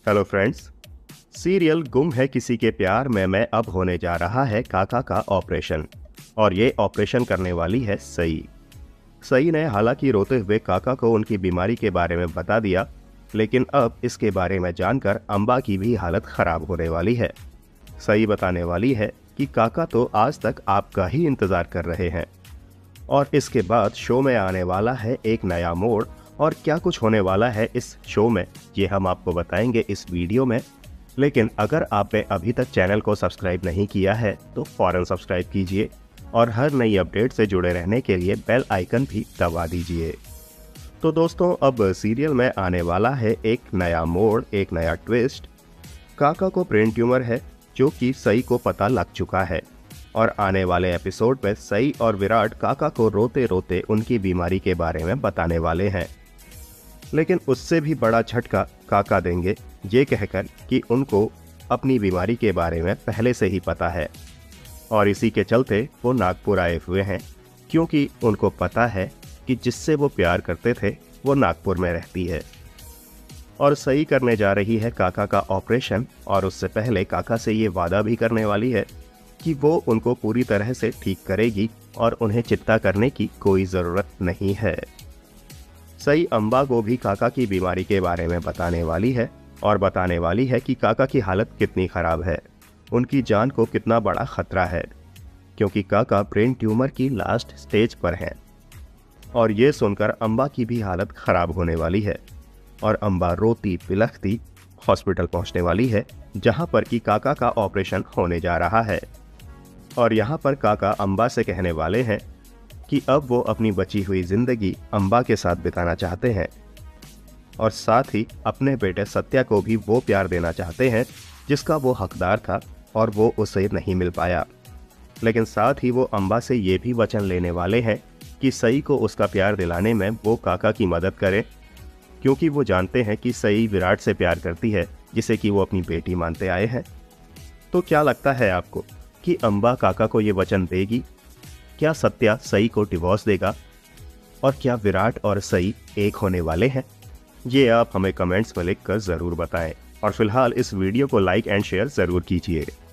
Hello friends. Serial गुम है किसी के प्यार में मैं अब होने जा रहा है काका का ऑपरेशन। और ये ऑपरेशन करने वाली है सई। सई ने हालांकि रोते हुए काका को उनकी बीमारी के बारे में बता दिया, लेकिन अब इसके बारे में जानकर अम्बा की भी हालत खराब होने वाली है। सई बताने वाली है कि काका तो आज तक आपका ही इंतजार कर रहे हैं। और इसके बाद शो में आने वाला है एक नया मोड़, और क्या कुछ होने वाला है इस शो में ये हम आपको बताएंगे इस वीडियो में। लेकिन अगर आपने अभी तक चैनल को सब्सक्राइब नहीं किया है तो फौरन सब्सक्राइब कीजिए और हर नई अपडेट से जुड़े रहने के लिए बेल आइकन भी दबा दीजिए। तो दोस्तों, अब सीरियल में आने वाला है एक नया मोड़, एक नया ट्विस्ट। काका को ब्रेन ट्यूमर है जो कि सई को पता लग चुका है, और आने वाले एपिसोड में सई और विराट काका को रोते रोते उनकी बीमारी के बारे में बताने वाले हैं। लेकिन उससे भी बड़ा झटका काका देंगे ये कहकर कि उनको अपनी बीमारी के बारे में पहले से ही पता है, और इसी के चलते वो नागपुर आए हुए हैं, क्योंकि उनको पता है कि जिससे वो प्यार करते थे वो नागपुर में रहती है। और सही करने जा रही है काका का ऑपरेशन, और उससे पहले काका से ये वादा भी करने वाली है कि वो उनको पूरी तरह से ठीक करेगी और उन्हें चिंता करने की कोई ज़रूरत नहीं है। सई अम्बा को भी काका की बीमारी के बारे में बताने वाली है, और बताने वाली है कि काका की हालत कितनी ख़राब है, उनकी जान को कितना बड़ा खतरा है, क्योंकि काका ब्रेन ट्यूमर की लास्ट स्टेज पर हैं। और ये सुनकर अम्बा की भी हालत ख़राब होने वाली है, और अम्बा रोती बिलखती हॉस्पिटल पहुंचने वाली है, जहां पर कि काका का ऑपरेशन होने जा रहा है। और यहां पर काका अम्बा से कहने वाले हैं कि अब वो अपनी बची हुई जिंदगी अम्बा के साथ बिताना चाहते हैं, और साथ ही अपने बेटे सत्या को भी वो प्यार देना चाहते हैं जिसका वो हकदार था और वो उसे नहीं मिल पाया। लेकिन साथ ही वो अम्बा से ये भी वचन लेने वाले हैं कि सई को उसका प्यार दिलाने में वो काका की मदद करें, क्योंकि वो जानते हैं कि सई विराट से प्यार करती है, जिसे कि वो अपनी बेटी मानते आए हैं। तो क्या लगता है आपको कि अम्बा काका को ये वचन देगी? क्या सत्या सई को डिवोर्स देगा? और क्या विराट और सई एक होने वाले हैं? ये आप हमें कमेंट्स में लिखकर ज़रूर बताएं, और फिलहाल इस वीडियो को लाइक एंड शेयर ज़रूर कीजिए।